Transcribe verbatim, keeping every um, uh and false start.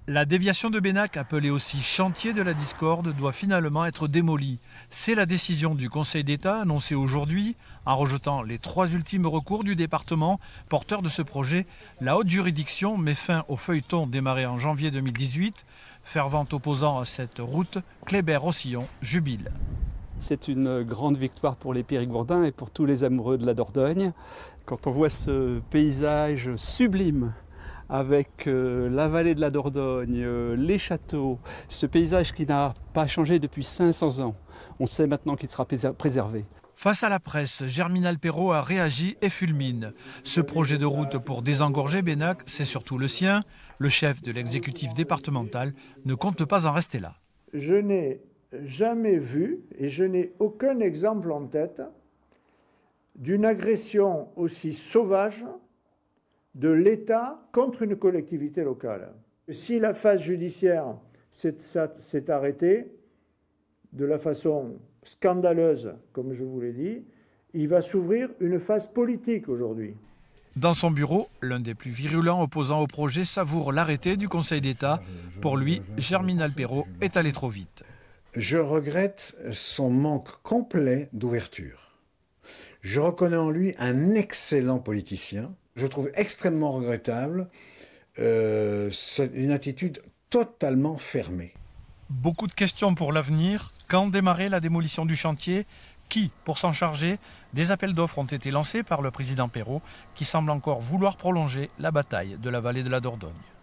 La déviation de Bénac, appelée aussi chantier de la discorde, doit finalement être démolie. C'est la décision du Conseil d'État annoncée aujourd'hui. En rejetant les trois ultimes recours du département porteur de ce projet, la haute juridiction met fin au feuilleton démarré en janvier deux mille dix-huit. Fervent opposant à cette route, Kléber-Rossillon jubile. C'est une grande victoire pour les Périgourdins et pour tous les amoureux de la Dordogne. Quand on voit ce paysage sublime avec euh, la vallée de la Dordogne, euh, les châteaux, ce paysage qui n'a pas changé depuis cinq cents ans, on sait maintenant qu'il sera préservé. Face à la presse, Germinal Perrault a réagi et fulmine. Ce projet de route pour désengorger Bénac, c'est surtout le sien. Le chef de l'exécutif départemental ne compte pas en rester là. Je n'ai jamais vu, et je n'ai aucun exemple en tête, d'une agression aussi sauvage de l'État contre une collectivité locale. Si la phase judiciaire s'est arrêtée de la façon scandaleuse, comme je vous l'ai dit, il va s'ouvrir une phase politique aujourd'hui. Dans son bureau, l'un des plus virulents opposants au projet savoure l'arrêté du Conseil d'État. Pour lui, Germinal Perrault est allé trop vite. Je regrette son manque complet d'ouverture. Je reconnais en lui un excellent politicien. Je trouve extrêmement regrettable euh, une attitude totalement fermée. Beaucoup de questions pour l'avenir. Quand démarrer la démolition du chantier? Qui pour s'en charger? Des appels d'offres ont été lancés par le président Perrault qui semble encore vouloir prolonger la bataille de la vallée de la Dordogne.